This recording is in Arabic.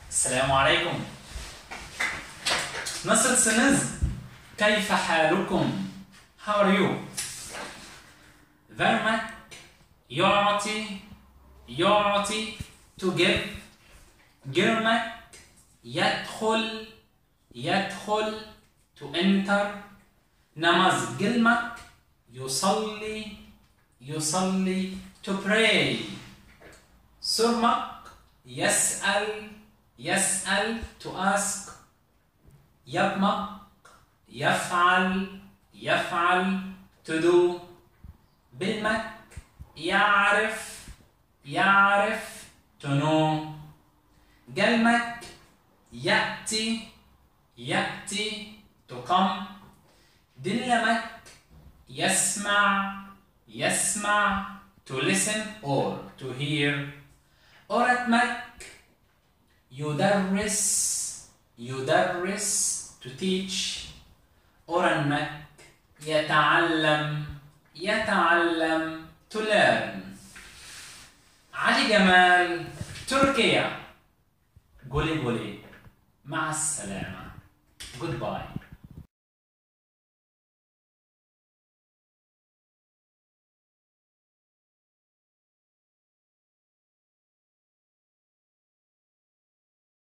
السلام عليكم. nasılsınız? كيف حالكم? How are you? vermek يعطي to give. girmek يدخل to enter. namaz kılmak يصلي to pray. sormak يسأل to ask. yapmak يفعل to do. bilmek يعرف to know. gelmek يأتي to come. dinlemek يسمع to listen or to hear. öğretmek يدرس to teach. öğrenmek يتعلم to learn. علي جمال تركيا. قولي مع السلامة. goodbye.